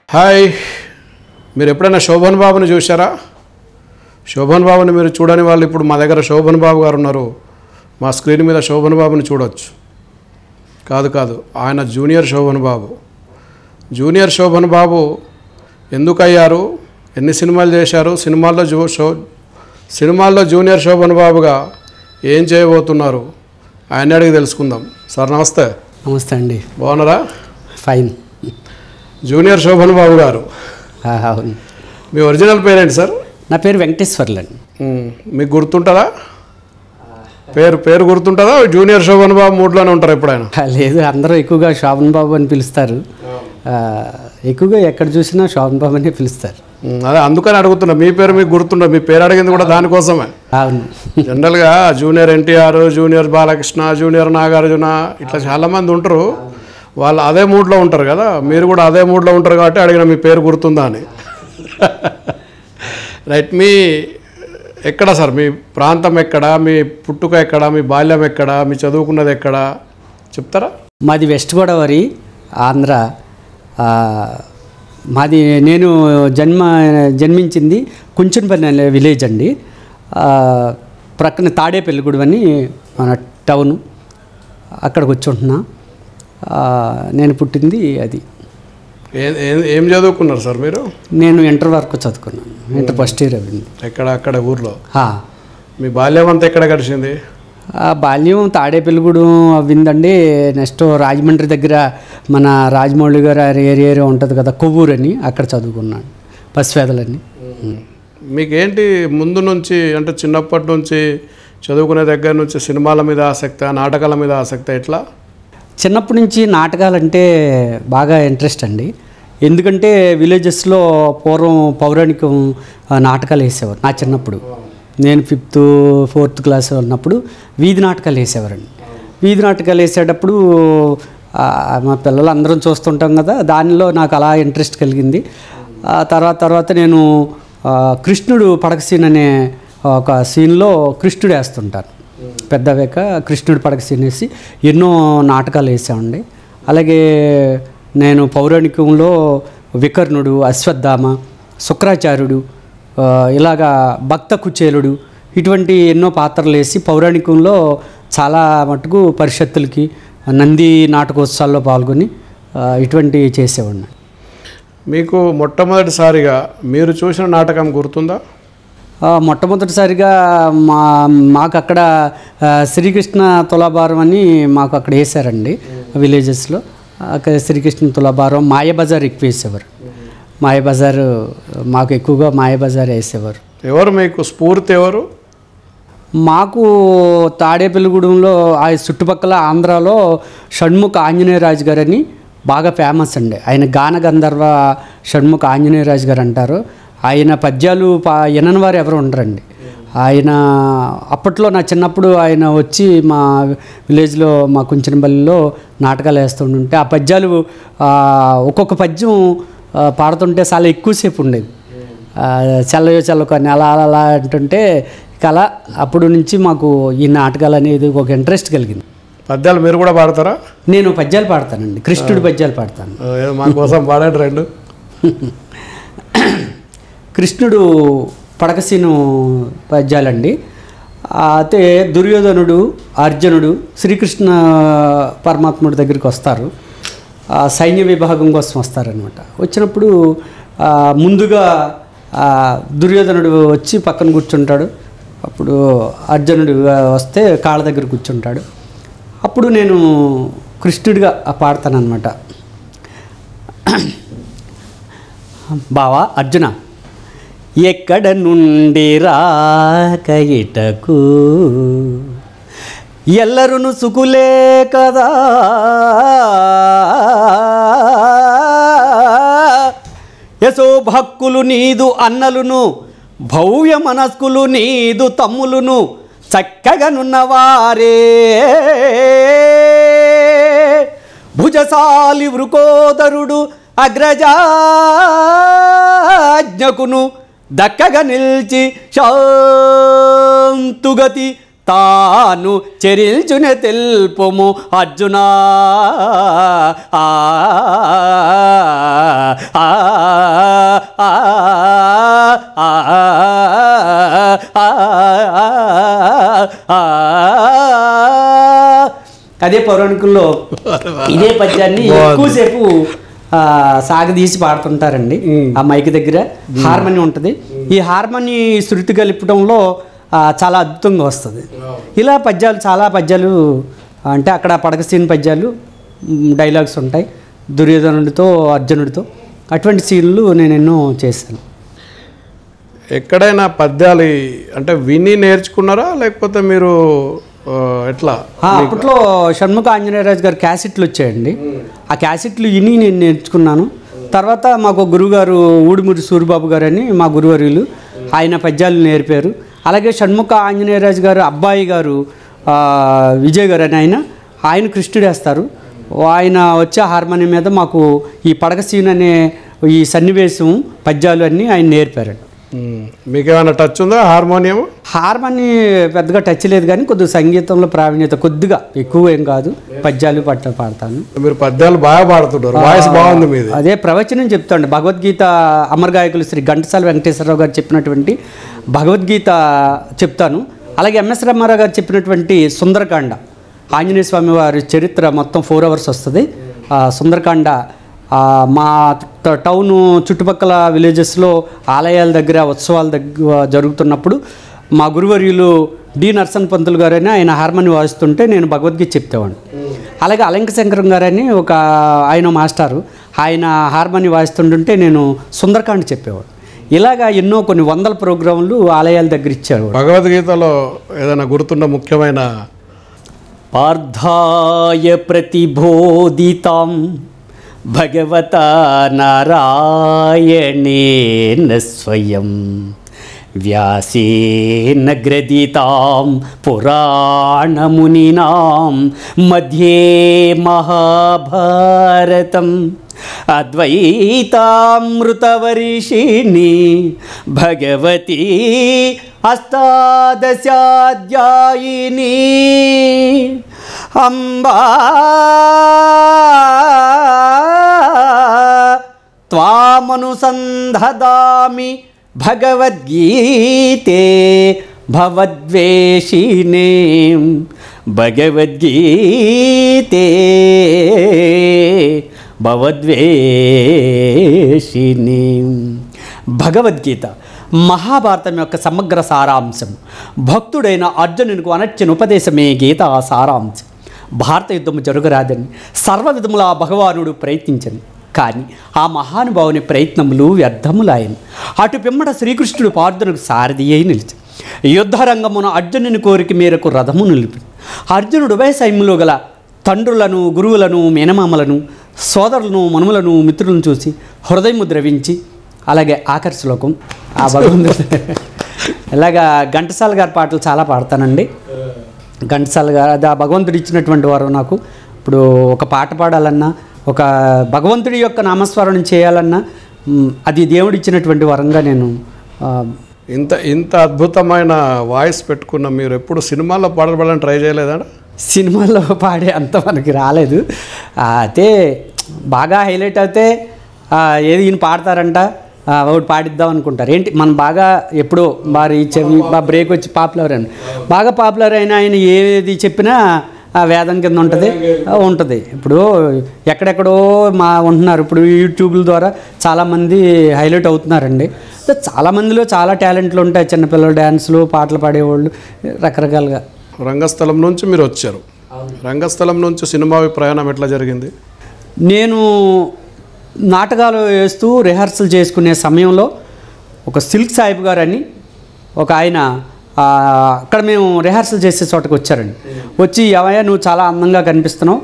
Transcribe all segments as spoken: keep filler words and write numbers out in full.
Hi, మీరు ఎప్పుడైనా శోభన్ బాబుని చూసారా? శోభన్ బాబుని మీరు చూడని వాళ్ళు ఇప్పుడు మా దగ్గర శోభన్ బాబు గారు ఉన్నారు. మా స్క్రీన్ మీద శోభన్ బాబుని చూడవచ్చు. కాదు కాదు ఆయన జూనియర్ శోభన్ బాబు. జూనియర్ శోభన్ బాబు ఎందుకు అయ్యారు, ఎన్ని సినిమాలు చేశారు, సినిమాల్లో జూ షో సినిమాల్లో జూనియర్ శోభన్ బాబుగా ఏం చేయబోతున్నారు ఆయన అడిగి తెలుసుకుందాం. సార్ నమస్తే. నమస్తే అండి. బాగున్నారా? ఫైన్. జూనియర్ శోభన్ బాబు గారు, అవును. మీ ఒరిజినల్ పేరేంటి సార్? నా పేరు వెంకటేశ్వర్లు అండి. మీకు గుర్తుంటుందా? పేరు పేరు గుర్తుంటుందా? జూనియర్ శోభన్ బాబు మూడ్లోనే ఉంటారు ఎప్పుడైనా? లేదు, అందరూ ఎక్కువగా శోభన్ బాబు అని పిలుస్తారు. ఎక్కువగా ఎక్కడ చూసినా శోభన్ బాబు అనే పిలుస్తారు. అదే అందుకని అడుగుతున్నా, మీ పేరు మీకు గుర్తుండదు. మీ పేరు అడిగింది కూడా దానికోసమే. అవును. జనరల్గా junior NTR, junior Balakrishna, junior Nagarjuna ఇట్లా చాలామంది ఉంటారు. వాళ్ళు అదే మూడ్లో ఉంటారు కదా, మీరు కూడా అదే మూడ్లో ఉంటారు కాబట్టి అడిగిన మీ పేరు గుర్తుందా అని. రైట్. మీ ఎక్కడ సార్, మీ ప్రాంతం ఎక్కడ, మీ పుట్టుక ఎక్కడ, మీ బాల్యం ఎక్కడ, మీ చదువుకున్నది ఎక్కడ చెప్తారా? మాది వెస్ట్ గోదావరి, ఆంధ్ర. మాది నేను జన్మ జన్మించింది కుంచన్పల్లి విలేజ్ అండి. ప్రక్కన తాడేపల్లిగూడెం అని మన టౌను, అక్కడికి వచ్చి ఉంటున్నా. నేను పుట్టింది అది. ఏం చదువుకున్నారు సార్ మీరు? నేను ఇంటర్ వరకు చదువుకున్నాను. ఇంటర్ ఫస్ట్ ఇయర్ అయింది. ఎక్కడ? అక్కడ ఊర్లో. మీ బాల్యం అంతా ఎక్కడ గడిచింది? బాల్యం తాడేపల్లిగూడెం అవ్విందండి. నెక్స్ట్ రాజమండ్రి దగ్గర మన రాజమౌళి గారు ఏరియా ఉంటుంది కదా, కొవ్వూరు అని, అక్కడ చదువుకున్నాను పసివేదలని. మీకేంటి ముందు నుంచి, అంటే చిన్నప్పటి నుంచి చదువుకునే దగ్గర నుంచి సినిమాల మీద ఆసక్తి, నాటకాల మీద ఆసక్తి ఎట్లా? చిన్నప్పటి నుంచి నాటకాలంటే బాగా ఇంట్రెస్ట్ అండి. ఎందుకంటే విలేజెస్లో పూర్వం పౌరాణికం నాటకాలు వేసేవారు. నా చిన్నప్పుడు నేను ఫిఫ్త్ ఫోర్త్ క్లాస్ ఉన్నప్పుడు వీధి నాటకాలు వేసేవారండి. వీధి నాటకాలు వేసేటప్పుడు మా పిల్లలు అందరం చూస్తుంటాం కదా, దానిలో నాకు అలా ఇంట్రెస్ట్ కలిగింది. తర్వాత తర్వాత నేను కృష్ణుడు పడక సీన్ అనే ఒక సీన్లో కృష్ణుడు వేస్తుంటాను. పెద్దవేక కృష్ణుడి పడక సీన్ వేసి ఎన్నో నాటకాలు వేసామండి. అలాగే నేను పౌరాణికంలో వికర్ణుడు, అశ్వత్థామ, శుక్రాచార్యుడు, ఇలాగా భక్త కుచేలుడు, ఇటువంటి ఎన్నో పాత్రలు వేసి పౌరాణికంలో చాలా మటుకు పరిషత్తులకి, నంది నాటకోత్సవాల్లో పాల్గొని ఇటువంటివి చేసేవాడిని. మీకు మొట్టమొదటిసారిగా మీరు చూసిన నాటకం గుర్తుందా? మొట్టమొదటిసారిగా మా మాకు అక్కడ శ్రీకృష్ణ తులాభారం అని మాకు అక్కడ వేసారండి విలేజెస్లో. అక్కడ శ్రీకృష్ణ తులాభారం, మాయబజార్ ఎక్కువ వేసేవారు. మాయబజార్ మాకు ఎక్కువగా మాయబజార్ వేసేవారు. ఎవరు మీకు స్ఫూర్తి? ఎవరు మాకు? తాడేపల్లిగూడెంలో ఆ చుట్టుపక్కల ఆంధ్రాలో షణ్ముఖ ఆంజనేయరాజు గారు అని బాగా ఫేమస్ అండి. ఆయన గాన గంధర్వ షణ్ముఖ ఆంజనేయరాజు గారు అంటారు. ఆయన పద్యాలు పా ఎనని వారు ఎవరు ఉండరండి. ఆయన అప్పట్లో నా చిన్నప్పుడు ఆయన వచ్చి మా విలేజ్లో, మా కుంచనపల్లిలో నాటకాలు వేస్తుంటే ఆ పద్యాలు ఒక్కొక్క పద్యం పాడుతుంటే చాలా ఎక్కువసేపు ఉండేది. చల్లయో చల్లుకొని అలా అలా అంటుంటే కళ. అప్పుడు నుంచి మాకు ఈ నాటకాలు అనేది ఒక ఇంట్రెస్ట్ కలిగింది. పద్యాలు మీరు కూడా పాడతారా? నేను పద్యాలు పాడతానండి, కృష్ణుడి పద్యాలు పాడతాను. మా కోసం పాడండి రెండు. కృష్ణుడు పడకసీను పద్యాలండి. అయితే దుర్యోధనుడు, అర్జునుడు శ్రీకృష్ణ పరమాత్ముడి దగ్గరికి వస్తారు. సైన్య విభాగం కోసం వస్తారనమాట. వచ్చినప్పుడు ముందుగా దుర్యోధనుడు వచ్చి పక్కన కూర్చుంటాడు. అప్పుడు అర్జునుడు వస్తే కాళ్ళ దగ్గర కూర్చుంటాడు. అప్పుడు నేను కృష్ణుడిగా పాడతానమాట. బావా అర్జున, ఎక్కడ నుండి రాక ఇటకు, ఎల్లరును సుకులే కదా, యశోభక్కులు నీదు అన్నలును, భవ్య మనస్కులు నీదు తమ్ములును, చక్కగనున్నవారే భుజశాలి వృకోదరుడు అగ్రజాజ్ఞకును దక్కగా నిల్చి శాంతుగతి తాను చెరిల్చున తెల్పుము అర్జునా. ఆ ఆ ఆ అదే పౌరాణికుల్లో ఇదే పద్యాన్ని ఎక్కువసేపు సాగదీసి పాడుతుంటారండి. ఆ మైక్ దగ్గర హార్మోని ఉంటుంది. ఈ హార్మోని శృతి కలపడంలో చాలా అద్భుతంగా వస్తుంది. ఇలా పద్యాలు చాలా పద్యాలు అంటే అక్కడ పడకసీన్ పద్యాలు డైలాగ్స్ ఉంటాయి దుర్యోధనుడితో అర్జునుడితో. అటువంటి సీన్లు నేను ఎన్నో చేశాను. ఎక్కడైనా పద్యాలు అంటే విని నేర్చుకున్నారా లేకపోతే మీరు ఎట్లా? అప్పట్లో షణ్ముఖ ఆంజనేయరాజు గారు క్యాసెట్లు వచ్చాయండి. ఆ క్యాసెట్లు విని నేను నేర్చుకున్నాను. తర్వాత మాకు గురువుగారు ఊడిమూరి సూరిబాబు గారు అని మా గురువర్యులు, ఆయన పద్యాలు నేర్పారు. అలాగే షణ్ముఖ ఆంజనేయరాజు గారు అబ్బాయి గారు విజయ్ గారు అని ఆయన ఆయన కృష్ణుడు వేస్తారు. ఆయన వచ్చే హార్మోనియం మీద మాకు ఈ పడక సీన్ అనే ఈ సన్నివేశం పద్యాలు అన్నీ ఆయన నేర్పారండి. మీకు ఏమైనా టచ్ ఉందా హార్మోనియం? హార్మోని పెద్దగా టచ్ లేదు కానీ కొద్దిగా సంగీతంలో ప్రావీణ్యత కొద్దిగా ఎక్కువ ఏం కాదు. పద్యాలు పట్ట పాడతాను. మీరు పద్యాలు బాగా పాడుతుంటారు, వాయిస్ బాగుంది మీది. అదే ప్రవచనం చెప్తాండి. భగవద్గీత అమర గాయకులు శ్రీ ఘంటసాల వెంకటేశ్వరరావు గారు చెప్పినటువంటి భగవద్గీత చెప్తాను. అలాగే ఎంఎస్ రామారావు గారు చెప్పినటువంటి సుందరకాండ ఆంజనేయ స్వామి వారి చరిత్ర మొత్తం ఫోర్ అవర్స్ వస్తుంది. సుందరకాండ మా టౌను చుట్టుపక్కల విలేజెస్లో ఆలయాల దగ్గర ఉత్సవాల దగ్గర జరుగుతున్నప్పుడు మా గురువర్యులు డి నరసన్ పంతులు గారని ఆయన హార్మోని వాయిస్తుంటే నేను భగవద్గీత చెప్తేవాడిని. అలాగే అలంక శంకరం గారని ఒక ఆయన మాస్టారు, ఆయన హార్మోని వాయిస్తుంటుంటే నేను సుందరకాండ చెప్పేవాడు. ఇలాగా ఎన్నో కొన్ని వందల ప్రోగ్రాంలు ఆలయాల దగ్గర ఇచ్చారు. భగవద్గీతలో ఏదైనా గుర్తున్న ముఖ్యమైన పార్థాయ ప్రతిబోధితాం భగవతా నారాయణేన స్వయం వ్యాసేన గ్రథితాం పురాణమునినాం మధ్యే మహాభారతం అద్వైతామృతవర్షిణి భగవతి అష్టాదశాధ్యాయిని అంబా త్వామనుసంధామి భగవద్గీతే భవద్వేషిణే భగవద్గీతే భవద్వేషిణి. భగవద్గీత మహాభారతం యొక్క సమగ్ర సారాంశం. భక్తుడైన అర్జునునికి అనర్చిన ఉపదేశమే గీత సారాంశం. భారత యుద్ధము జరగరాదని సర్వ విధముల భగవానుడు ప్రయత్నించను, కానీ ఆ మహానుభావుని ప్రయత్నములు వ్యర్థములాయను. అటు పిమ్మట శ్రీకృష్ణుడు పార్థునకు సారథి అయి నిలిచి యుద్ధరంగమున అర్జునుని కోరిక మేరకు రథము నిలిపి అర్జునుడు ఉభయ సైన్యంలో గల తండ్రులను గురువులను మేనమామలను సోదరులను మనుమలను మిత్రులను చూసి హృదయము ద్రవించి, అలాగే ఆఖరి శ్లోకం ఆ భగవంతుడు ఇలాగా ఘంటసాల గారి పాటలు చాలా పాడతానండి. ఘంటసాల గారు అది ఆ భగవంతుడు ఇచ్చినటువంటి వారు నాకు. ఇప్పుడు ఒక పాట పాడాలన్నా, ఒక భగవంతుడి యొక్క నామస్మరణం చేయాలన్నా అది దేవుడు ఇచ్చినటువంటి వరంగా నేను. ఇంత ఇంత అద్భుతమైన వాయిస్ పెట్టుకున్న మీరు ఎప్పుడు సినిమాల్లో పాడబడాలని ట్రై చేయలేదా? సినిమాల్లో పాడే అంత మనకి రాలేదు. అయితే బాగా హైలైట్ అయితే ఏది ఈయన పాడతారంట ఒకటి పాడిద్దాం అనుకుంటారు. ఏంటి మనం బాగా ఎప్పుడో మరి చెవి బాగా బ్రేక్ వచ్చి పాపులర్ అని బాగా పాపులర్ అయిన ఆయన ఏది చెప్పినా వేదం కింద ఉంటుంది ఉంటుంది. ఇప్పుడు ఎక్కడెక్కడో మా ఉంటున్నారు. ఇప్పుడు యూట్యూబ్ల ద్వారా చాలామంది హైలైట్ అవుతున్నారండి. చాలామందిలో చాలా టాలెంట్లు ఉంటాయి. చిన్నపిల్లలు డ్యాన్సులు, పాటలు పాడేవాళ్ళు, రకరకాలుగా. రంగస్థలం నుంచి మీరు వచ్చారు. రంగస్థలం నుంచి సినిమా ప్రయాణం ఎట్లా జరిగింది? నేను నాటకాలు వేస్తూ రిహార్సల్ చేసుకునే సమయంలో ఒక సిల్క్ సాహిబ్ గారు అని ఒక ఆయన అక్కడ మేము రిహార్సల్ చేసే చోటకి వచ్చారండి. వచ్చి ఏమయ్యా నువ్వు చాలా అందంగా కనిపిస్తున్నావు,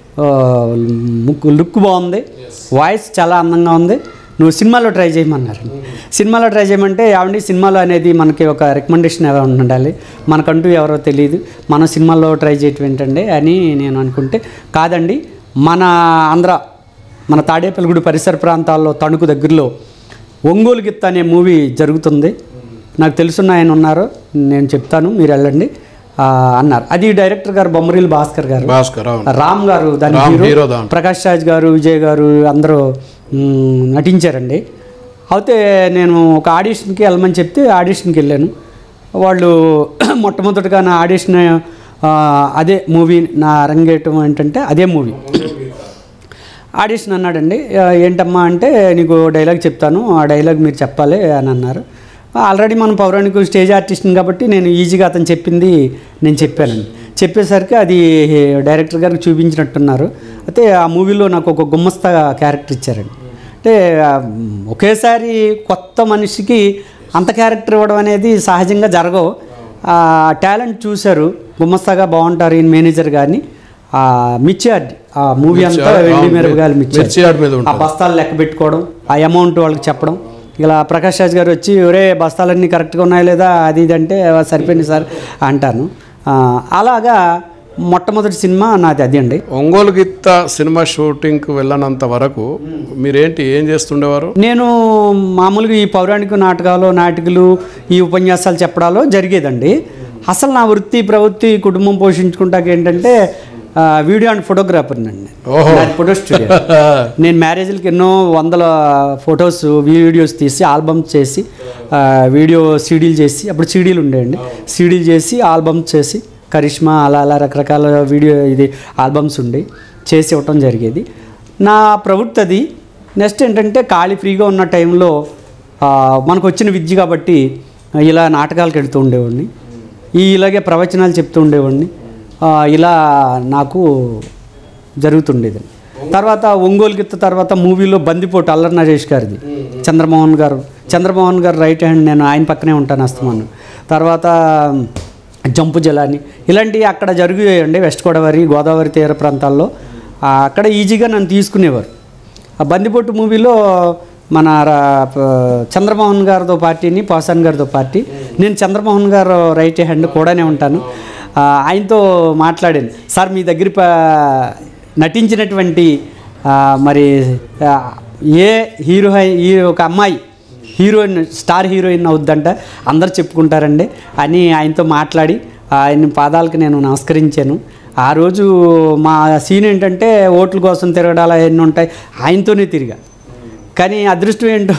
ముక్కు లుక్ బాగుంది, వాయిస్ చాలా అందంగా ఉంది, నువ్వు సినిమాలో ట్రై చేయమన్నారు. సినిమాలో ట్రై చేయమంటే ఏమండి సినిమాలో అనేది మనకి ఒక రికమెండేషన్ ఎవరో ఉండాలి, మనకంటూ ఎవరో తెలియదు, మన సినిమాలో ట్రై చేయటం ఏంటండి అని నేను అనుకుంటే, కాదండి మన ఆంధ్ర మన తాడేపల్లిగూడి పరిసర ప్రాంతాల్లో తణుకు దగ్గరలో ఒంగోలు గిత్త అనే మూవీ జరుగుతుంది, నాకు తెలుసున్న ఆయన ఉన్నారు, నేను చెప్తాను మీరు వెళ్ళండి ఆ, అన్నారు. అది డైరెక్టర్ గారు బొమ్మరీలు భాస్కర్ గారు, భాస్కర్ అవును. రామ్ గారు దాని రామ్ హీరో, హీరో దాంట్లో. ప్రకాష్ రాజ్ గారు, విజయ్ గారు అందరూ మ్, నటించారండి. అయితే నేను ఒక ఆడిషన్కి వెళ్ళమని చెప్తే ఆడిషన్కి వెళ్ళాను. వాళ్ళు మొట్టమొదటిగా నా ఆడిషన్ ఆ, అదే మూవీ నా అరంగేయటం ఏంటంటే అదే మూవీ. ఆడిషన్ అన్నాడండి. "ఆ, ఏంటమ్మా అంటే నీకు డైలాగ్ చెప్తాను, ఆ డైలాగ్ మీరు చెప్పాలి" అని అన్నారు. ఆల్రెడీ మనం పౌరాణిక స్టేజ్ ఆర్టిస్ట్ని కాబట్టి నేను ఈజీగా అతను చెప్పింది నేను చెప్పానండి. చెప్పేసరికి అది డైరెక్టర్ గారికి చూపించినట్టున్నారు. అయితే ఆ మూవీలో నాకు ఒక గుమ్మస్తా క్యారెక్టర్ ఇచ్చారండి. అంటే ఆ, ఒకేసారి కొత్త మనిషికి అంత క్యారెక్టర్ ఇవ్వడం అనేది సహజంగా జరగవు. టాలెంట్ చూశారు, గుమ్మస్తాగా బాగుంటారు ఈయన మేనేజర్ గారిని. మిర్చియార్డ్ ఆ మూవీ అంతా వెండి మిరపకాయలు మిర్చియార్డ్ మీద ఆ బస్తాలు లెక్క పెట్టుకోవడం, ఆ అమౌంట్ వాళ్ళకి చెప్పడం. ఇలా ప్రకాష్ రాజ్ గారు వచ్చి ఒరే బస్తాలన్నీ కరెక్ట్గా ఉన్నాయా లేదా అది ఇది అంటే సరిపోయింది సార్ అంటాను. ఆ, అలాగా మొట్టమొదటి సినిమా నాది అది అండి. ఒంగోలు గిత్త సినిమా షూటింగ్కి వెళ్ళనంత వరకు మీరేంటి ఏం చేస్తుండేవారు? నేను మామూలుగా ఈ పౌరాణిక నాటకాలు నాటికలు ఈ ఉపన్యాసాలు చెప్పడాలో జరిగేదండి. అసలు నా వృత్తి ప్రవృత్తి కుటుంబం పోషించుకుంటాక ఏంటంటే ఆ, వీడియో అండ్ ఫోటోగ్రాఫర్ని అండి. నాది ఫోటో స్టూడియో. నేను మ్యారేజ్లకి ఎన్నో వందల ఫొటోస్ వీడియోస్ తీసి ఆల్బమ్స్ చేసి ఆ, వీడియో సీడీలు చేసి, అప్పుడు సీడీలు ఉండేయండి, సీడీలు చేసి ఆల్బమ్స్ చేసి కరిష్మా అలా అలా రకరకాల వీడియో ఇది ఆల్బమ్స్ ఉండి చేసి ఇవ్వటం జరిగేది. నా ప్రవృత్తి అది. నెక్స్ట్ ఏంటంటే ఖాళీ ఫ్రీగా ఉన్న టైంలో ఆ, మనకు వచ్చిన విద్య కాబట్టి ఇలా నాటకాలకు వెళ్తూ ఉండేవాడిని, ఈ ఇలాగే ప్రవచనాలు చెప్తూ ఉండేవాడిని. ఆ, ఇలా నాకు జరుగుతుండేది. తర్వాత ఒంగోలు గిత్త తర్వాత మూవీలో బందిపోటు అల్లరి నరేష్ గారిది, చంద్రమోహన్ గారు చంద్రమోహన్ గారు రైట్ హ్యాండ్, నేను ఆయన పక్కనే ఉంటాను అస్తమాను. తర్వాత జంపు జలాని ఇలాంటివి అక్కడ జరిగాయండి వెస్ట్ గోదావరి గోదావరి తీర ప్రాంతాల్లో. ఆ, అక్కడ ఈజీగా నన్ను తీసుకునేవారు. ఆ బందిపోటు మూవీలో మన రా- ప- చంద్రమోహన్ గారితో పార్టీని పాసాన్ గారితో పార్టీ, నేను చంద్రమోహన్ గారు రైట్ హ్యాండ్ కూడానే ఉంటాను. ఆ, ఆయనతో మాట్లాడాను, సార్ మీ దగ్గర ప నటించినటువంటి ఆ, మరి ఆ, ఏ హీరో ఈ ఒక అమ్మాయి హీరోయిన్ స్టార్ హీరోయిన్ అవుద్దంట అందరు చెప్పుకుంటారండి అని ఆయనతో మాట్లాడి ఆయన పాదాలకు నేను నమస్కరించాను. ఆ రోజు మా సీన్ ఏంటంటే ఓట్ల కోసం తిరగడాలు అవన్నీ ఉంటాయి, ఆయనతోనే తిరిగా. కానీ అదృష్టం ఏంటో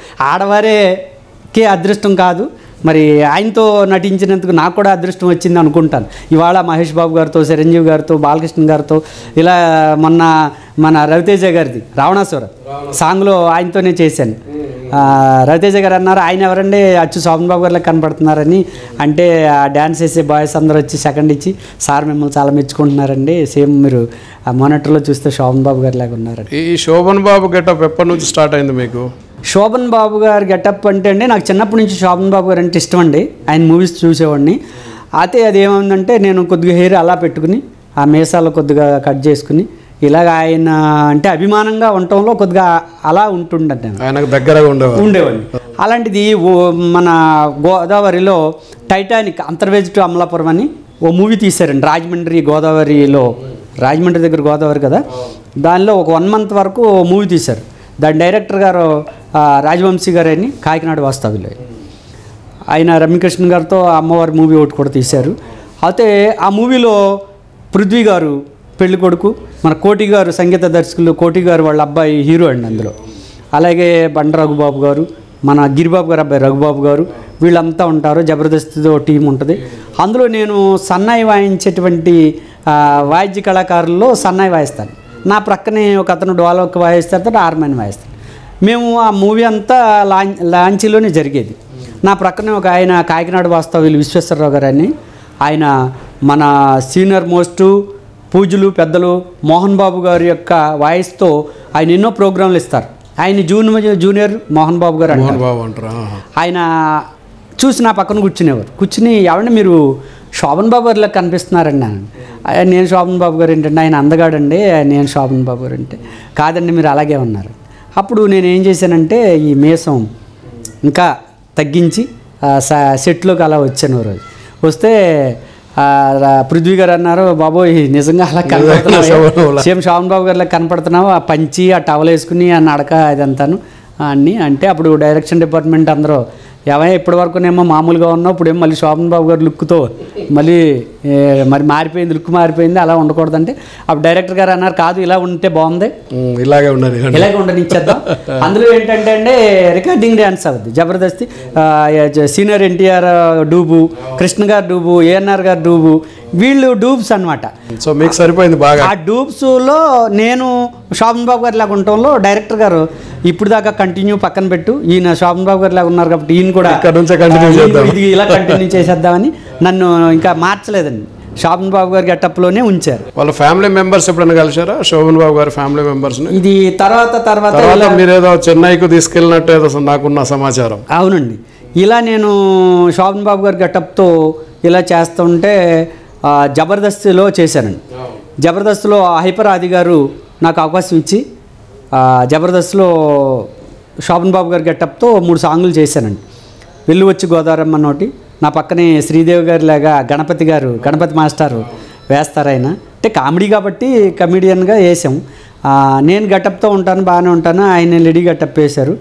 ఆడవారేకే అదృష్టం కాదు, మరి ఆయనతో నటించినందుకు నాకు కూడా అదృష్టం వచ్చింది అనుకుంటాను. ఇవాళ మహేష్ బాబు గారితో, చిరంజీవి గారితో, బాలకృష్ణ గారితో, ఇలా మొన్న మన రవితేజ గారిది రావణాసుర సాంగ్లో ఆయనతోనే చేశాను. రవితేజ గారు అన్నారు, ఆయన ఎవరండి అచ్చు శోభన్ బాబు గారిలో కనపడుతున్నారని అంటే, ఆ డ్యాన్స్ చేసే బాయ్స్ అందరూ వచ్చి సెకండ్ ఇచ్చి, సార్ మిమ్మల్ని చాలా మెచ్చుకుంటున్నారండి, సేమ్ మీరు ఆ మానిటర్లో చూస్తే శోభన్ బాబు గారి లాగా ఉన్నారండి. ఈ శోభన్ బాబు గెటప్ ఎప్పటి నుంచి స్టార్ట్ అయింది మీకు? శోభన్ బాబు గారు గెటప్ అంటే అండి నాకు చిన్నప్పటి నుంచి శోభన్ బాబు గారు అంటే ఇష్టం అండి, ఆయన మూవీస్ చూసేవాడిని. అయితే అది ఏమైందంటే నేను కొద్దిగా హెయిర్ అలా పెట్టుకుని ఆ మీసాలు కొద్దిగా కట్ చేసుకుని ఇలాగ ఆయన అంటే అభిమానంగా ఉండటంలో కొద్దిగా అలా ఉంటుండే నేను, ఆయనకు దగ్గరగా ఉండేవాడు ఉండేవాడిని. అలాంటిది ఓ మన గోదావరిలో టైటానిక్ అంతర్వేజ్ టు అమలాపురం అని ఓ మూవీ తీశారండి రాజమండ్రి గోదావరిలో, రాజమండ్రి దగ్గర గోదావరి కదా, దానిలో ఒక వన్ మంత్ వరకు మూవీ తీశారు. దాని డైరెక్టర్ గారు రాజవంశీ గారు అని కాకినాడ వాస్తవ్యులు, ఆయన రమ్యకృష్ణ గారితో అమ్మవారి మూవీ ఒకటి కూడా తీశారు. అయితే ఆ మూవీలో పృథ్వీ గారు పెళ్లి కొడుకు, మన కోటి గారు సంగీత దర్శకులు కోటి గారు వాళ్ళ అబ్బాయి హీరో అండి అందులో. అలాగే బండ రఘుబాబు గారు, మన గిరిబాబు గారు అబ్బాయి రఘుబాబు గారు, వీళ్ళంతా ఉంటారు. జబర్దస్త్తో టీం ఉంటుంది. అందులో నేను సన్నాయి వాయించేటువంటి వాయిద్య కళాకారుల్లో సన్నాయి వాయిస్తాను. నా ప్రక్కనే ఒక అతను డోలక్ వాయిస్తాడు, హార్మోనియం వాయిస్తాడు. మేము ఆ మూవీ అంతా లాంచ్ లాంచీలోనే జరిగేది. నా ప్రక్కనే ఒక ఆయన కాకినాడ వాస్తవ్యులు విశ్వేశ్వరరావు గారు అని, ఆయన మన సీనియర్ మోస్టు పూజలు పెద్దలు మోహన్ బాబు గారి యొక్క వాయిస్తో ఆయన ఎన్నో ప్రోగ్రాంలు ఇస్తారు. ఆయన జూనియర్ జూనియర్ మోహన్ బాబు గారు అంటారు. ఆయన చూసి నా పక్కన కూర్చునేవారు. కూర్చుని ఎవరిని మీరు శోభన్ బాబు గారిలా కనిపిస్తున్నారండి అని. నేను శోభన్ బాబు గారు ఏంటంటే ఆయన అందగాడండి, నేను శోభన్ బాబు గారు అంటే కాదండి మీరు అలాగే ఉన్నారు. అప్పుడు నేను ఏం చేశానంటే ఈ మీసం ఇంకా తగ్గించి సెట్లోకి అలా వచ్చాను. రోజు వస్తే పృథ్వీ గారు అన్నారు, బాబోయ్ నిజంగా అలా కనపడుతున్నావు, సేమ్ శోభన్ బాబు గారిలా కనపడుతున్నావు, ఆ పంచి ఆ టవల్ వేసుకుని ఆ నడక అదంతాను అన్నీ అంటే. అప్పుడు డైరెక్షన్ డిపార్ట్మెంట్ అందరూ ఏమైనా ఇప్పటి వరకునేమో మామూలుగా ఉన్నావు, ఇప్పుడేమో మళ్ళీ శోభన్ బాబు గారు లుక్తో మళ్ళీ మరి మారిపోయింది, లుక్ మారిపోయింది, అలా ఉండకూడదంటే అప్పుడు డైరెక్టర్ గారు అన్నారు కాదు ఇలా ఉంటే బాగుంది, ఇలాగే ఉండదు ఇలాగే ఉండనిచ్చేద్దాం. అందులో ఏంటంటే అంటే రికార్డింగ్ డ్యాన్స్ అవుద్ది జబర్దస్తి. Senior NTR dupe, Krishna garu dupe, ANR గారు డూబు, వీళ్ళు డూబ్స్ అనమాట. సో మీకు సరిపోయింది బాగా. ఆ డూబ్స్లో నేను శోభన్ బాబు గారి లాగా ఉండటంలో డైరెక్టర్ గారు ఇప్పుడు దాకా కంటిన్యూ పక్కన పెట్టు, ఈయన శోభన్ బాబు గారి లాగా ఉన్నారు కాబట్టి ఈయన కూడా ఇది ఇలా కంటిన్యూ చేసేద్దామని నన్ను ఇంకా మార్చలేదండి, శోభన్ బాబు గారి గెటప్లోనే ఉంచారు. వాళ్ళ ఫ్యామిలీ మెంబర్స్ ఎప్పుడైనా కలిసారా శోభన్ బాబు గారి ఫ్యామిలీ మెంబర్స్? ఇది తర్వాత తర్వాత మీరేదో చెన్నైకు తీసుకెళ్ళినట్టు ఏదో నాకున్న సమాచారం. అవునండి, ఇలా నేను శోభన్ బాబు గారి గెటప్తో ఇలా చేస్తుంటే జబర్దస్తిలో చేశానండి. జబర్దస్తిలో హైపర్ ఆది గారు నాకు అవకాశం ఇచ్చి జబర్దస్తిలో శోభన్ బాబు గారి గెటప్తో మూడు సాంగులు చేశానండి. వెళ్ళు వచ్చి గోదావరమ్మ నోటి, నా పక్కనే శ్రీదేవి గారి లాగా గణపతి గారు, గణపతి మాస్టారు వేస్తారు. ఆయన అంటే కామెడీ కాబట్టి కమెడియన్గా వేసాం. నేను గెటప్తో ఉంటాను, బాగానే ఉంటాను, ఆయన లేడీ గెటప్ వేశారు.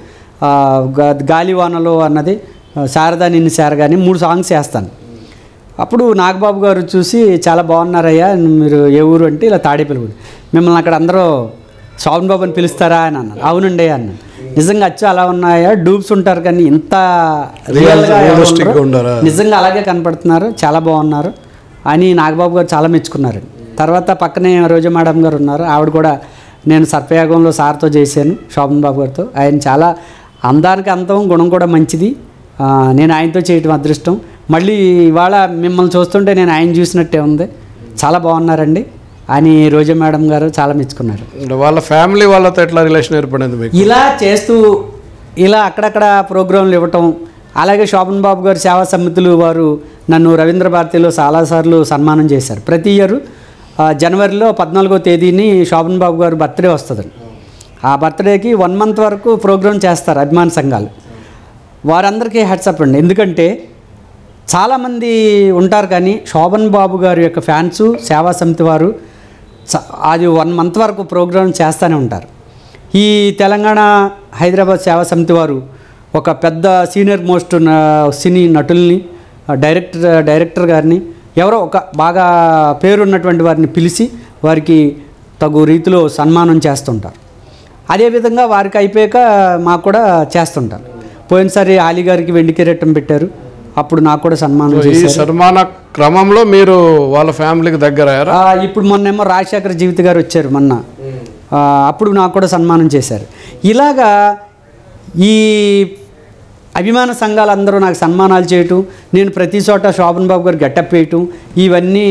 గాలివానలో అన్నది, శారదా నిన్ను శారగాని మూడు సాంగ్స్ వేస్తాను. అప్పుడు నాగబాబు గారు చూసి చాలా బాగున్నారయ్యా, మీరు ఏ ఊరు అంటే ఇలా తాడేపల్లిగూడెం, మిమ్మల్ని అక్కడ అందరూ శోభన్ బాబు అని పిలుస్తారా అని అన్నారు. అవునండి అన్నాను. నిజంగా అచ్చు అలా ఉన్నాయా, డూబ్స్ ఉంటారు కానీ ఇంత రియల్గా నిజంగా అలాగే కనపడుతున్నారు, చాలా బాగున్నారు అని నాగబాబు గారు చాలా మెచ్చుకున్నారు. తర్వాత పక్కనే రోజా మేడం గారు ఉన్నారు, ఆవిడ కూడా నేను సర్పయాగంలో సార్తో చేశాను శోభన్ బాబు గారితో. ఆయన చాలా అందానికి అంతం, గుణం కూడా మంచిది, నేను ఆయనతో చేయటం అదృష్టం. మళ్ళీ ఇవాళ మిమ్మల్ని చూస్తుంటే నేను ఆయన చూసినట్టే ఉంది, చాలా బాగున్నారండి అని రోజా మేడం గారు చాలా మెచ్చుకున్నారు. వాళ్ళ ఫ్యామిలీ వాళ్ళతో ఎట్లా రిలేషన్ ఏర్పడింది మీకు? ఇలా చేస్తూ ఇలా అక్కడక్కడ ప్రోగ్రాంలు ఇవ్వటం, అలాగే శోభన్ బాబు గారు సేవా సమితులు వారు నన్ను రవీంద్ర భారతిలో చాలాసార్లు సన్మానం చేశారు. ప్రతి ఇయర్ జనవరిలో పద్నాలుగో తేదీని శోభన్ బాబు గారు బర్త్డే వస్తుందండి. ఆ బర్త్డేకి వన్ మంత్ వరకు ప్రోగ్రాం చేస్తారు అభిమాన సంఘాలు. వారందరికీ హెడ్సప్ అండి, ఎందుకంటే చాలామంది ఉంటారు కానీ శోభన్ బాబు గారి యొక్క ఫ్యాన్స్ సేవా సమితి వారు అది వన్ మంత్ వరకు ప్రోగ్రాం చేస్తూనే ఉంటారు. ఈ తెలంగాణ హైదరాబాద్ సేవా సమితి వారు ఒక పెద్ద సీనియర్ మోస్ట్ సినీ నటుల్ని, డైరెక్టర్ డైరెక్టర్ గారిని, ఎవరో ఒక బాగా పేరున్నటువంటి వారిని పిలిచి వారికి తగు రీతిలో సన్మానం చేస్తుంటారు. అదేవిధంగా వారికి అయిపోయాక మాకు కూడా చేస్తుంటారు. పోయినసారి ఆలీ గారికి వెండి కిరీటం పెట్టారు, అప్పుడు నాకు కూడా సన్మానం చేశారు. సన్మాన క్రమంలో మీరు వాళ్ళ ఫ్యామిలీకి దగ్గర అయ్యారా? ఇప్పుడు మొన్నేమో రాజశేఖర జీవిత గారు వచ్చారు మొన్న, అప్పుడు నాకు కూడా సన్మానం చేశారు. ఇలాగా ఈ అభిమాన సంఘాలు అందరూ నాకు సన్మానాలు చేయటం, నేను ప్రతి చోట శోభన్ బాబు గారు గెటప్ వేయటం, ఇవన్నీ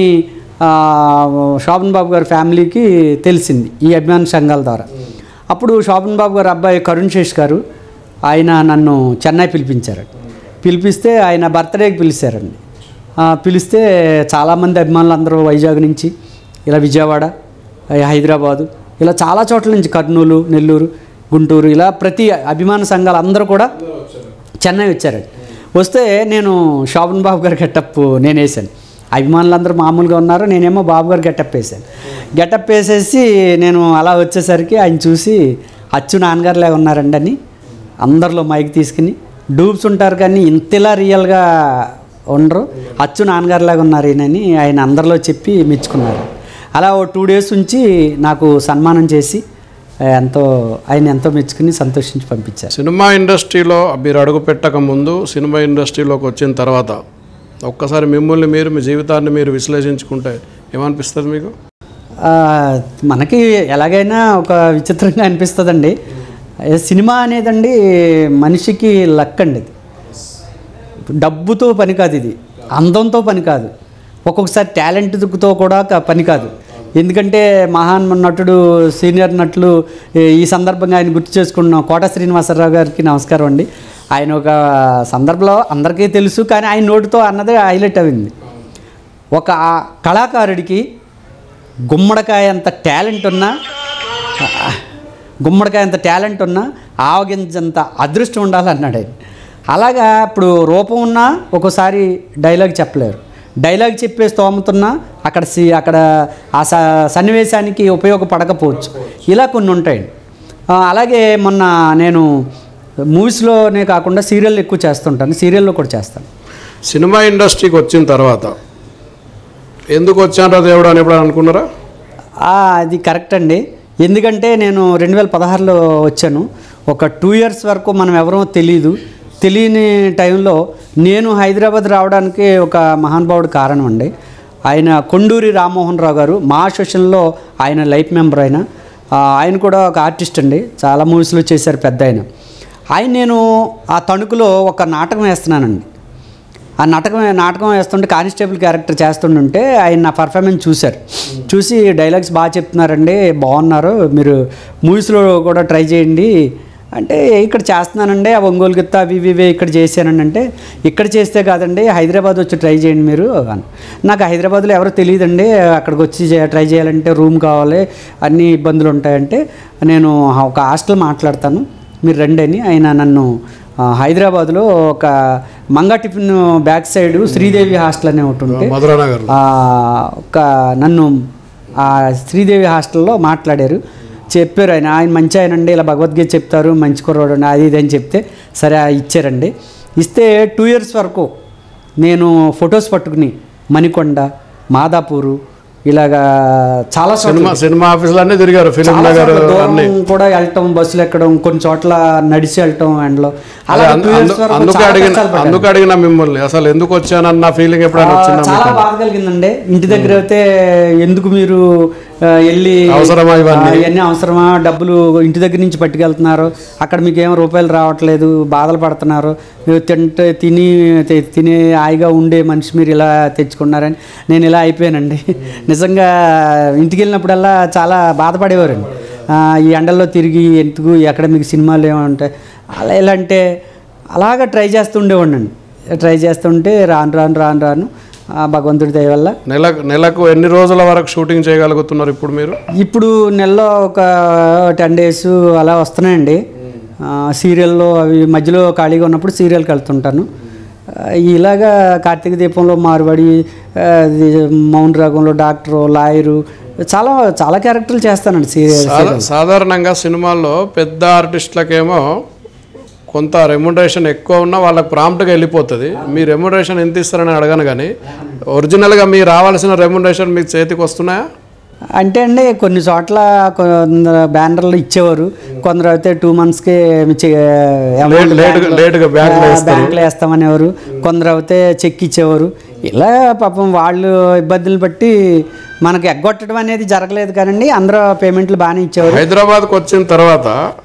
శోభన్ బాబు గారి ఫ్యామిలీకి తెలిసింది ఈ అభిమాన సంఘాల ద్వారా. అప్పుడు శోభన్ బాబు గారు అబ్బాయి కరుణ్ శేష్ గారు ఆయన నన్ను చెన్నై పిలిపించారు. పిలిపిస్తే ఆయన బర్త్డేకి పిలిచారండి. పిలిస్తే చాలామంది అభిమానులు అందరూ వైజాగ్ నుంచి, ఇలా విజయవాడ, హైదరాబాదు, ఇలా చాలా చోట్ల నుంచి, కర్నూలు, నెల్లూరు, గుంటూరు, ఇలా ప్రతి అభిమాన సంఘాలు అందరూ కూడా చెన్నై వచ్చారండి. వస్తే నేను శోభన్ బాబు గారి గెటప్ నేను వేసాను. అభిమానులు అందరూ మామూలుగా ఉన్నారు, నేనేమో బాబు గారు గెటప్ వేసాను. గెటప్ వేసేసి నేను అలా వచ్చేసరికి ఆయన చూసి అచ్చు నాన్నగారులే ఉన్నారండి అని అందరిలో మైక్ తీసుకుని, డూబ్స్ ఉంటారు కానీ ఇంతలా రియల్గా ఉండరు, అచ్చు నాన్నగారులాగా ఉన్నారు ఈయనని ఆయన అందరిలో చెప్పి మెచ్చుకున్నారు. అలా ఓ టూ డేస్ ఉంచి నాకు సన్మానం చేసి ఎంతో ఆయన ఎంతో మెచ్చుకుని సంతోషించి పంపించారు. సినిమా ఇండస్ట్రీలో మీరు అడుగు పెట్టక ముందు, సినిమా ఇండస్ట్రీలోకి వచ్చిన తర్వాత ఒక్కసారి మిమ్మల్ని మీరు, మీ జీవితాన్ని మీరు విశ్లేషించుకుంటే ఏమనిపిస్తుంది మీకు? మనకి ఎలాగైనా ఒక విచిత్రంగా అనిపిస్తుందండి. సినిమా అనేదండి మనిషికి లక్ అండి. డబ్బుతో పని కాదు, ఇది అందంతో పని కాదు, ఒక్కొక్కసారి టాలెంట్తో కూడా పని కాదు. ఎందుకంటే మహాన్ నటుడు, సీనియర్ నటులు, ఈ సందర్భంగా ఆయన గుర్తు చేసుకున్నాం, కోట శ్రీనివాసరావు గారికి నమస్కారం అండి. ఆయన ఒక సందర్భంలో అందరికీ తెలుసు కానీ ఆయన నోటితో అన్నదే హైలైట్ అయింది. ఒక కళాకారుడికి గుమ్మడికాయ అంత టాలెంట్ ఉన్నా గుమ్మడికాయ అంత టాలెంట్ ఉన్నా ఆవగింజంత అదృష్టం ఉండాలన్నాడు ఆయన. అలాగా ఇప్పుడు రూపం ఉన్నా ఒక్కోసారి డైలాగ్ చెప్పలేరు, డైలాగ్ చెప్పే స్తోమతున్నా అక్కడ సి అక్కడ ఆ స సన్నివేశానికి ఉపయోగపడకపోవచ్చు. ఇలా కొన్ని ఉంటాయండి. అలాగే మొన్న నేను మూవీస్లోనే కాకుండా సీరియల్ ఎక్కువ చేస్తుంటాను, సీరియల్లో కూడా చేస్తాను. సినిమా ఇండస్ట్రీకి వచ్చిన తర్వాత ఎందుకు వచ్చానరా దేవుడు అని ఎప్పుడు అనుకున్నారా? అది కరెక్ట్ అండి. ఎందుకంటే నేను రెండు వేల పదహారులో వచ్చాను. ఒక టూ ఇయర్స్ వరకు మనం ఎవరో తెలియదు. తెలియని టైంలో నేను హైదరాబాద్ రావడానికి ఒక మహానుభావుడు కారణం అండి. ఆయన కొండూరి రామ్మోహన్ రావు గారు, మా అసోసియేషన్లో ఆయన లైఫ్ మెంబర్. ఆయన ఆయన కూడా ఒక ఆర్టిస్ట్ అండి, చాలా మూవీస్లో చేశారు పెద్ద ఆయన. ఆయన నేను ఆ తణుకులో ఒక నాటకం వేస్తున్నానండి. ఆ నాటకం నాటకం వేస్తుంటే కానిస్టేబుల్ క్యారెక్టర్ చేస్తుంటే ఆయన నా పర్ఫార్మెన్స్ చూశారు. చూసి డైలాగ్స్ బాగా చెప్తున్నారండి, బాగున్నారు, మీరు మూవీస్లో కూడా ట్రై చేయండి అంటే, ఇక్కడ చేస్తున్నానండి, ఆ ఒంగోలు గిత్త అవి ఇవి ఇక్కడ చేశానండి అంటే, ఇక్కడ చేస్తే కాదండి హైదరాబాద్ వచ్చి ట్రై చేయండి మీరు అని. నాకు హైదరాబాద్లో ఎవరో తెలియదండి, అక్కడికి వచ్చి ట్రై చేయాలంటే రూమ్ కావాలి, అన్ని ఇబ్బందులు ఉంటాయంటే, నేను ఒక హాస్టల్ మాట్లాడతాను, మీరు రండి అని ఆయన నన్ను హైదరాబాద్లో ఒక మంగా tiffin back side Sridevi hostel అనే ఒకటి ఉంటే ఒక నన్ను ఆ శ్రీదేవి హాస్టల్లో మాట్లాడారు. చెప్పారు ఆయన ఆయన మంచి ఆయన అండి, ఇలా భగవద్గీత చెప్తారు, మంచి కుర్రాడు అండి, అది ఇది అని చెప్తే సరే ఇచ్చారండి. ఇస్తే టూ ఇయర్స్ వరకు నేను ఫొటోస్ పట్టుకుని మణికొండ, మాదాపూరు ఇలాగా చాలా సినిమా సినిమా ఆఫీసులన్నీ తిరిగారు, ఫిలిం నగర్ కూడా వెళ్ళటం, బస్సులు ఎక్కడం, కొన్ని చోట్ల నడిచి వెళ్ళటం ఎండలో. అందుకే అడిగిన అందుకు అడిగిన మిమ్మల్ని అసలు ఎందుకు వచ్చానన్న ఫీలింగ్ ఎప్పుడైనా వచ్చిందా? చాలా బాధ కలిగిందండి. ఇంటి దగ్గర అయితే ఎందుకు మీరు వెళ్ళి అవసరమా ఇవన్నీ అవసరమా, డబ్బులు ఇంటి దగ్గర నుంచి పట్టుకెళ్తున్నారు, అక్కడ మీకు ఏం రూపాయలు రావట్లేదు, బాధలు పడుతున్నారు, తింటే తిని తిని హాయిగా ఉండే మనిషి మీరు ఇలా తెచ్చుకున్నారని నేను ఇలా అయిపోయానండి. నిజంగా ఇంటికి వెళ్ళినప్పుడల్లా చాలా బాధపడేవారండి. ఈ ఎండల్లో తిరిగి ఎందుకు, ఎక్కడ మీకు సినిమాలు ఏమంటాయి అలా ఎలా అంటే అలాగా ట్రై చేస్తూ ఉండేవాడినండి. ట్రై చేస్తుంటే రాను రాను రాను రాను భగవంతుడి దయ వల్ల నెల నెలకు ఎన్ని రోజుల వరకు షూటింగ్ చేయగలుగుతున్నారు ఇప్పుడు మీరు? ఇప్పుడు నెలలో ఒక టెన్ డేస్ అలా వస్తున్నాయండి. సీరియల్లో అవి మధ్యలో ఖాళీగా ఉన్నప్పుడు సీరియల్కి వెళ్తుంటాను. ఇలాగా కార్తీక దీపంలో మారుబడి, మౌన్ రాగంలో డాక్టరు, లాయరు, చాలా చాలా క్యారెక్టర్లు చేస్తానండి సీరియల్. సాధారణంగా సినిమాల్లో పెద్ద ఆర్టిస్టులకేమో కొంత రెమ్యునరేషన్ ఎక్కువ ఉన్నా వాళ్ళకి ప్రాంప్ట్గా వెళ్ళిపోతుంది. మీ రెమ్యునరేషన్ ఎంత ఇస్తారని అడగాను, కానీ ఒరిజినల్గా మీరు రావాల్సిన రెమ్యునరేషన్ మీకు చేతికి వస్తున్నాయా? అంటే అండి కొన్ని చోట్ల కొందరు బ్యానర్లు ఇచ్చేవారు, కొందరు అయితే టూ మంత్స్కి బ్యాంకులో వేస్తామనేవారు, కొందరు అయితే చెక్ ఇచ్చేవారు. ఇలా పాపం వాళ్ళు ఇబ్బందులు బట్టి మనకి ఎగ్గొట్టడం అనేది జరగలేదు, కానీ అందరూ పేమెంట్లు బాగానే ఇచ్చేవారు. హైదరాబాద్కి వచ్చిన తర్వాత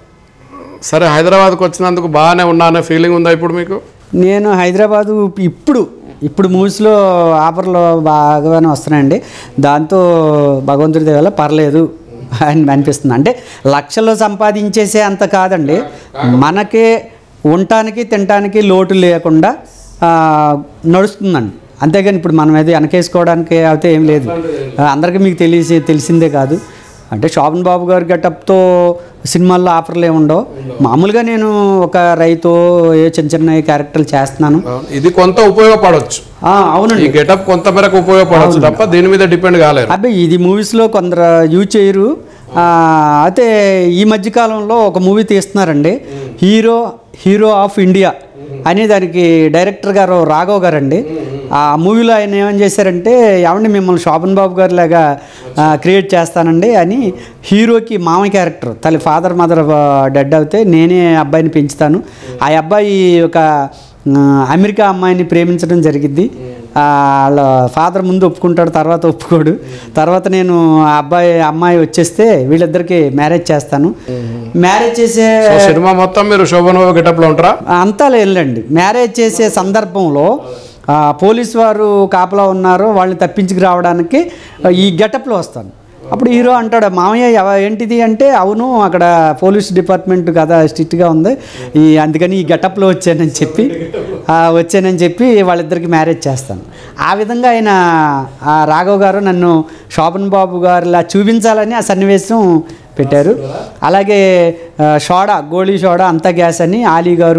సరే, హైదరాబాద్కి వచ్చినందుకు బాగానే ఉన్నా అనే ఫీలింగ్ ఉందా ఇప్పుడు మీకు? నేను హైదరాబాదు ఇప్పుడు ఇప్పుడు మూవీస్లో ఆఫర్లు బాగానే వస్తున్నాయండి, దాంతో భగవంతుడి వల్ల పర్లేదు అని అనిపిస్తుంది. అంటే లక్షల్లో సంపాదించేసే అంత కాదండి, మనకే ఉండటానికి తినటానికి లోటు లేకుండా నడుస్తుందండి. అంతేగాని ఇప్పుడు మనం ఏది వెనకేసుకోవడానికి అయితే ఏం లేదు. అందరికీ మీకు తెలిసి తెలిసిందే కాదు. అంటే శోభన్ బాబు గారి గెటప్తో సినిమాల్లో ఆఫర్లు ఏముండవు. మామూలుగా నేను ఒక రైతు ఏ చిన్న చిన్న క్యారెక్టర్లు చేస్తున్నాను. ఇది కొంత ఉపయోగపడవచ్చు. అవునండి, ఈ గెటప్ కొంత మేరకు ఉపయోగపడవచ్చు తప్ప దీని మీద డిపెండ్ కాలేదు. అబ్బాయి ఇది మూవీస్లో కొందరు యూజ్ చేయరు. అయితే ఈ మధ్యకాలంలో ఒక మూవీ తీస్తున్నారండి, హీరో హీరో ఆఫ్ ఇండియా అని. దానికి డైరెక్టర్ గారు రాఘవ్ గారు అండి. ఆ మూవీలో ఆయన ఏమని చేశారంటే, ఏమండి మిమ్మల్ని శోభన్ బాబు గారి లాగా క్రియేట్ చేస్తానండి అని. హీరోకి మామ క్యారెక్టర్, తల్లి ఫాదర్ మదర్ డెడ్ అవుతే నేనే అబ్బాయిని పెంచుతాను, ఆ అబ్బాయి ఒక అమెరికా అమ్మాయిని ప్రేమించడం జరిగింది. వాళ్ళ ఫాదర్ ముందు ఒప్పుకుంటాడు, తర్వాత ఒప్పుకోడు. తర్వాత నేను ఆ అబ్బాయి అమ్మాయి వచ్చేస్తే వీళ్ళిద్దరికి మ్యారేజ్ చేస్తాను. మ్యారేజ్ చేసే సినిమా మొత్తం మీరు శోభన్ బాబు గెటప్లో ఉంటారా? అంతా లేదండి. మ్యారేజ్ చేసే సందర్భంలో పోలీస్ వారు కాపలా ఉన్నారు, వాళ్ళని తప్పించుకు రావడానికి ఈ గెటప్లో వస్తాను. అప్పుడు హీరో అంటాడు, మామయ్య ఏంటిది అంటే, అవును అక్కడ పోలీస్ డిపార్ట్మెంట్ కదా స్ట్రిక్ట్గా ఉంది, ఈ అందుకని ఈ గెటప్లో వచ్చానని చెప్పి వచ్చానని చెప్పి వాళ్ళిద్దరికి మ్యారేజ్ చేస్తాను. ఆ విధంగా ఆయన రాఘవ్ గారు నన్ను శోభన్ బాబు గారిలా చూపించాలని ఆ సన్నివేశం పెట్టారు. అలాగే సోడా, గోళీ సోడా అంతా గ్యాస్ అని ఆలీ గారు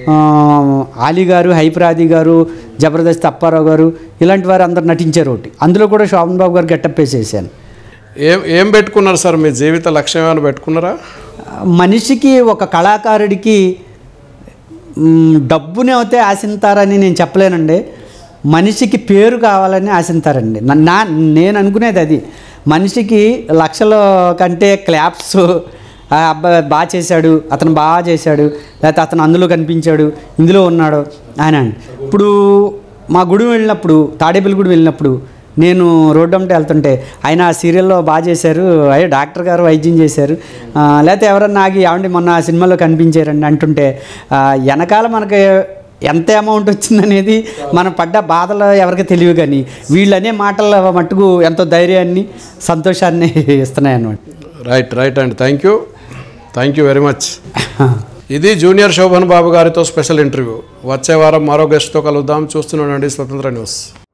ఆలీ గారు హైపరాది గారు, జబర్దస్త్ అప్పారావు గారు, ఇలాంటి వారు అందరు నటించారు. ఒకటి అందులో కూడా శోభన్ బాబు గారు గెటప్ వేసేసాను. ఏం ఏం పెట్టుకున్నారు సార్, మీ జీవిత లక్ష్యం ఏమైనా పెట్టుకున్నారా? మనిషికి ఒక కళాకారుడికి మ్, డబ్బుని అయితే ఆశింతారని నేను చెప్పలేనండి. మనిషికి పేరు కావాలని ఆశింతారండి. నా నా- నేను అనుకునేది అది. మనిషికి లక్షల కంటే క్లాప్స్, ఆ అబ్బాయి బాగా చేశాడు, అతను బాగా చేశాడు, లేకపోతే అతను అందులో కనిపించాడు, ఇందులో ఉన్నాడు అని అండి. ఇప్పుడు మా గుడి వెళ్ళినప్పుడు, తాడేపల్లి గుడి వెళ్ళినప్పుడు నేను రోడ్డు అమ్మట వెళ్తుంటే ఆయన ఆ సీరియల్లో బాగా చేశారు, అయ్యో డాక్టర్ గారు వైద్యం చేశారు, ఆ, లేకపోతే ఎవరన్నా ఆగి ఏమండి మొన్న ఆ సినిమాలో కనిపించారండి అంటుంటే ఆ, వెనకాల మనకి ఎంత అమౌంట్ వచ్చిందనేది మనం పడ్డ బాధలు ఎవరికి తెలియదు. కానీ వీళ్ళనే మాటల మట్టుకు ఎంతో ధైర్యాన్ని, సంతోషాన్ని ఇస్తున్నాయి అన్నమాట. రైట్ రైట్ అండి, thank you thank you very much. ఇది జూనియర్ శోభన్ బాబు గారితో స్పెషల్ ఇంటర్వ్యూ. వచ్చే వారం మరో గెస్ట్తో కలుద్దాం. చూస్తున్నానండి స్వతంత్ర న్యూస్.